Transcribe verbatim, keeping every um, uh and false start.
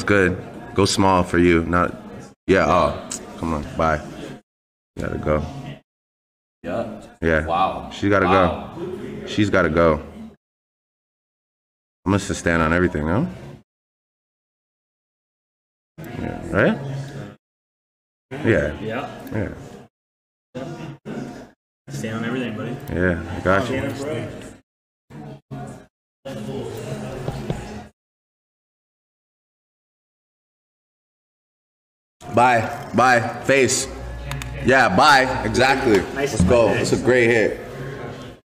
good. Go small for you. Not, yeah, oh, come on, bye. You gotta go. Yeah. Yeah. Wow. She gotta wow. go. She's gotta go. I'm gonna stand on everything, huh? Yeah, right? Yeah. Yeah. Yeah. Stand on everything, buddy. Yeah, I got you. Bye. Bye. Face. Yeah, bye. Exactly. Let's go. It's a great hit.